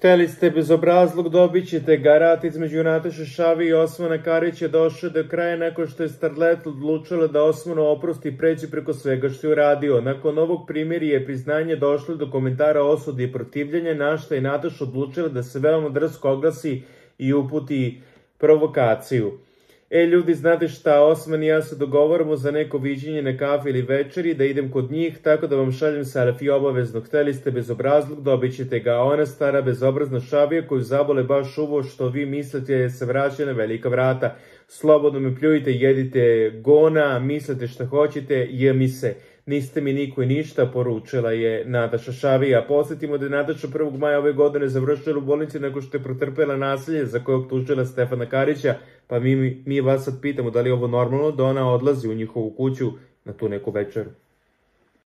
Hteli ste bezobrazluk, dobit ćete. Garat između Nataše Šavi i Osmana Karića došao do kraja nakon što je Starlet odlučila da Osmanu oprosti i pređe preko svega što je uradio. Nakon ovog primirja je priznanje došlo do komentara osude i protivljenja, na što je Nataša odlučila da se veoma drsko oglasi i uputi provokaciju. Ljudi, znate šta, Osman i ja se dogovorimo za neko viđenje na kafi ili večeri, da idem kod njih, tako da vam šaljem selfie obavezno. Hteli ste bezobrazluk, dobit ćete ga. A ona stara bezobrazna Šavija koju zabole baš uvo što vi mislite se vraća na velika vrata. Slobodno me pljujte, jedite gona, mislite šta hoćete, mi se. Niste mi niko i ništa, poručila je Nataša Šavija. Posjetimo da je Nataša 1. maja ove godine završila u bolnici nakon što je protrpela nasilje za koje optužila Stefana Karića, pa mi vas sad pitamo da li je ovo normalno da ona odlazi u njihovu kuću na tu neku večeru.